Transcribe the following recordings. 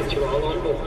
that you're all on board.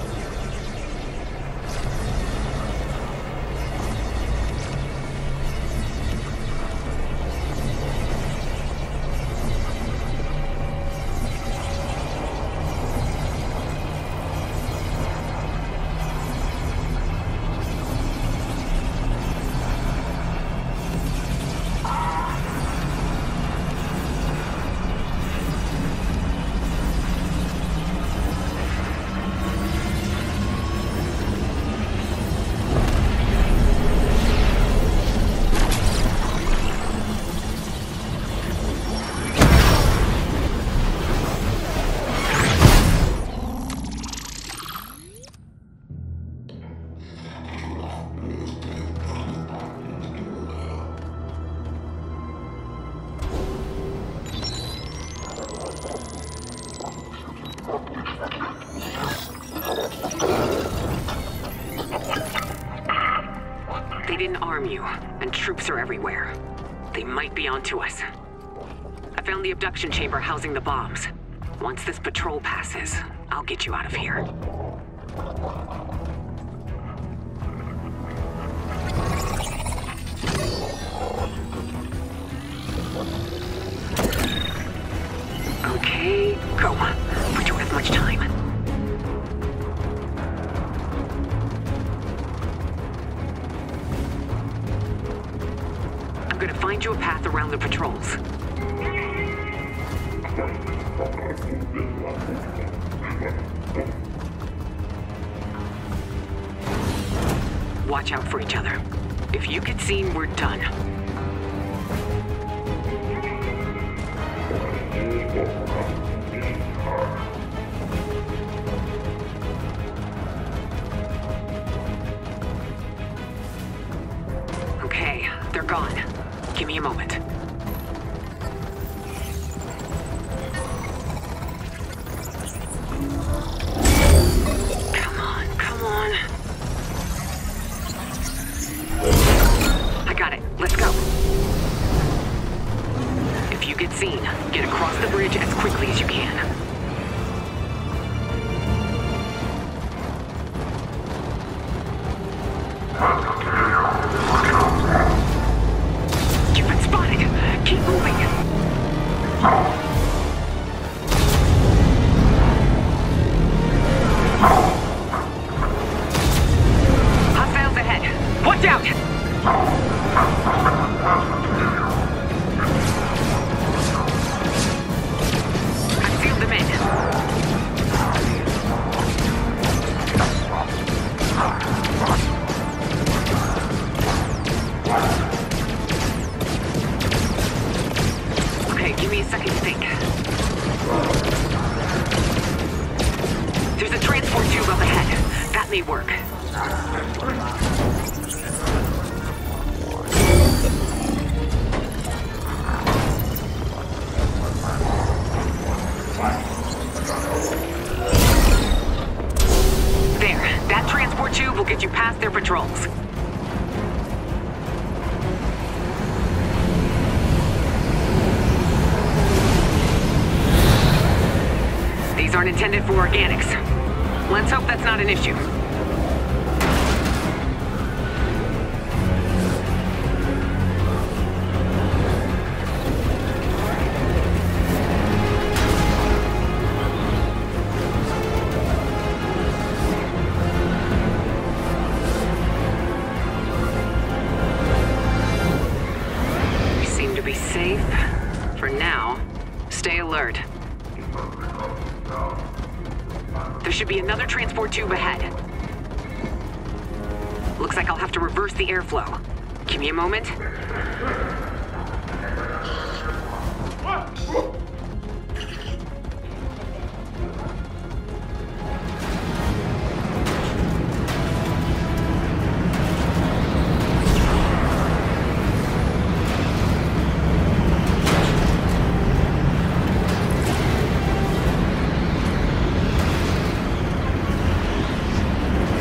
They didn't arm you, and troops are everywhere. They might be onto us. I found the abduction chamber housing the bombs. Once this patrol passes, I'll get you out of here. Okay, go. We don't have much time. I'm gonna find you a path around the patrols. Watch out for each other. If you get seen, we're done. Okay, they're gone. Give me a moment. Come on, come on. I got it. Let's go. If you get seen, get across the bridge as quickly as you can. You've been spotted. Keep moving. Hostiles ahead. Watch out! I've sealed them in. Okay, give me a second to think. There's a transport tube up ahead. That may work. There, that transport tube will get you past their patrols. These aren't intended for organics. Let's hope that's not an issue. We seem to be safe. For now, stay alert. There should be another transport tube ahead. Looks like I'll have to reverse the airflow. Give me a moment.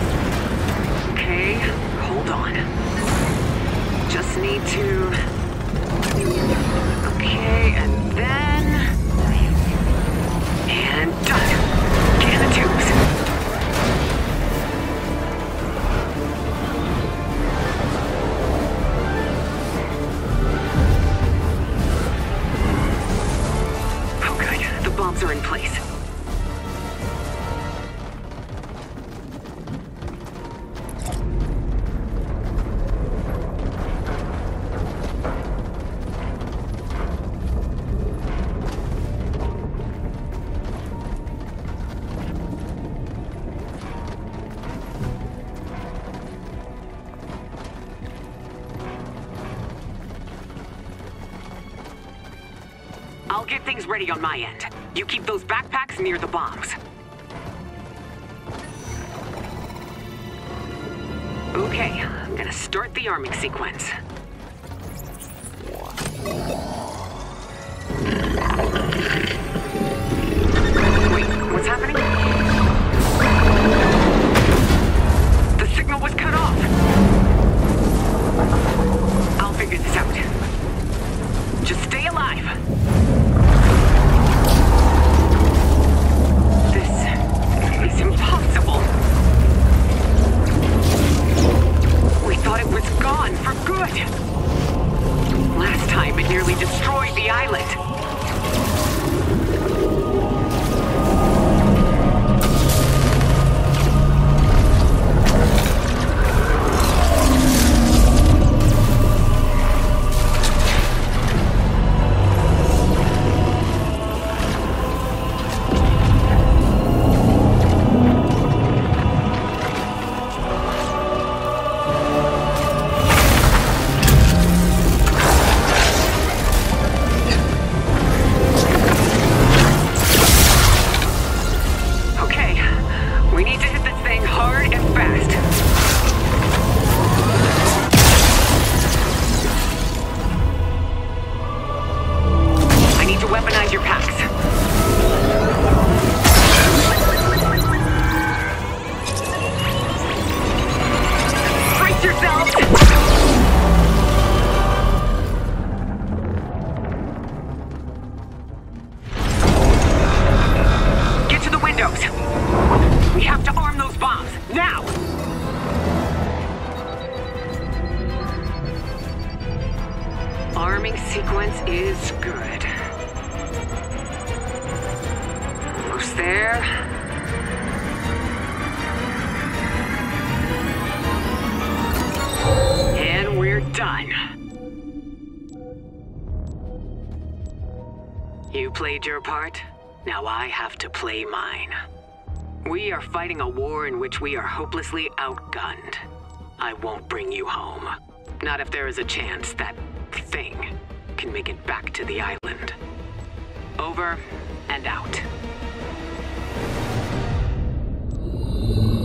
Just need to I'll get things ready on my end. You keep those backpacks near the bombs. Okay, I'm gonna start the arming sequence. Wait, what's happening? The signal was cut off. I'll figure this out. Just stay alive. This is impossible. We thought it was gone for good. Last time it nearly destroyed the island. Arming sequence is good. Almost there. And we're done. You played your part. Now I have to play mine. We are fighting a war in which we are hopelessly outgunned. I won't bring you home. Not if there is a chance that thing can make it back to the island. Over and out.